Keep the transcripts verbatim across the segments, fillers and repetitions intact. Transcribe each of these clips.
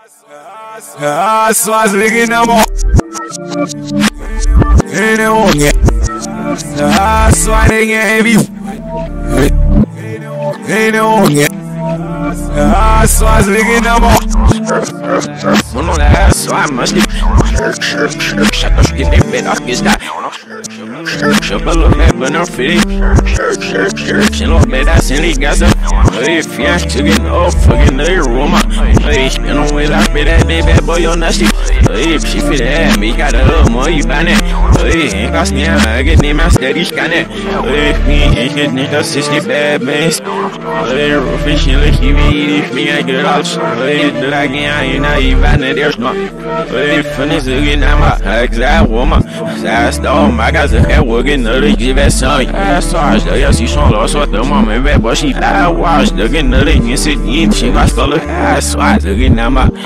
Ah, suas ligas na mão. Ele é um guia. Ah, sua liga é vivo. Ele é um guia. Ah, suas ligas na mão. Mano, é só a máscara. Chatos que tem pedaço que está. Chapalo é banner free. Chino pedaço sem ligação. Hey, fias chicken off fucking the Roma. Hey, you know we like me that baby boy on nasty. Hey, she fit that me got a more you ban it. Hey, ain't got me a get name a steady scan it. Hey, me ain't get nigga sixty bad man. Hey, fishing like he me if me I get out. Hey, the again I ain't not even there's no. Hey, funny again I'm a exact woman. That's all my guys are working the diversion. As far as the yes, you saw lost what the mom and red but she that was the getting the ring is it in she was the look as far as again I'm a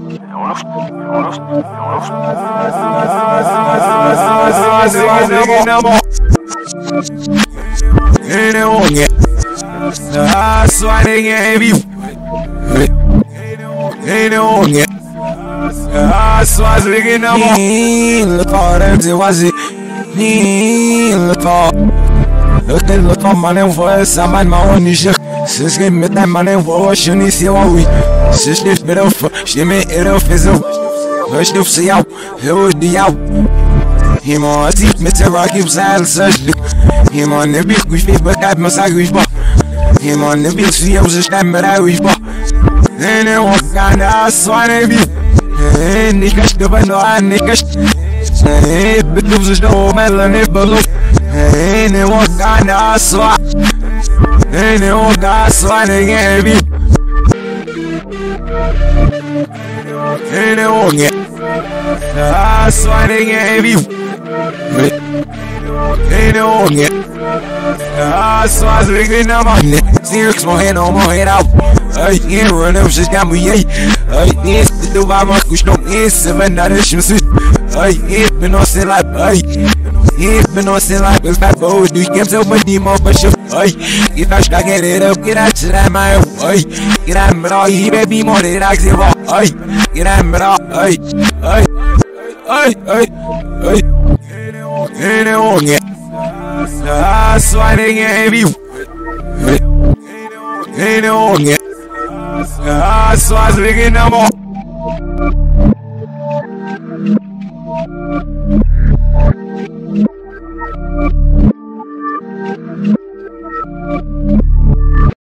Ele é um guia. Ah, sua liga é vivo. Ele é um guia. Ah, suas ligas na mão. Lutare de wazi. Lutare. Lutare lutare manem foi saman maonisha. Siz que me tem manem foi shuni se wawi. Siz que espero shime era fezo. Hoje do céu, eu diabo. Himo assim me terá que usar sajdo. Himo ne bi kush be kat masagush ba. Himo ne bi se eu já mera ush ba. Ele o kana sware bi. Nicht gleich dabei nur an, nicht gleich. Hey, bitte sich da oben, alle nicht berufen. Hey, ne walk an der Aswa. Hey, ne walk an Aswa, ne Gabi. Hey, ne walk an Aswa, ne Gabi. Hey, ne walk an Aswa, ne Gabi. Sirks morrendo, morrer out. Ay, yeah, run up, just got me, yeah. Ay, yes, the do by my kush, no, yes, seven, that is some sweet. Ay, yes, been on sin like, ay, yes, been on sin like, it's not bold, do you get so much demon, but you, ay, if I should get it up, get out to that, my, ay, get out, but all, he baby, more than I say, ay, get out, but all, ay, ay, ay, ay, ay, ain't it on yet? Ah, so I didn't get you. Ain't it on yet? Ah, suas ligas na mão.